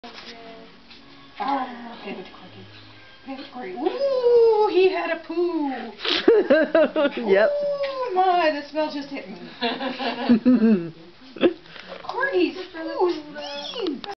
Ah, favorite Corgi. Favorite Corgi. Ooh, he had a poo. Yep. Oh my, the smell just hit me.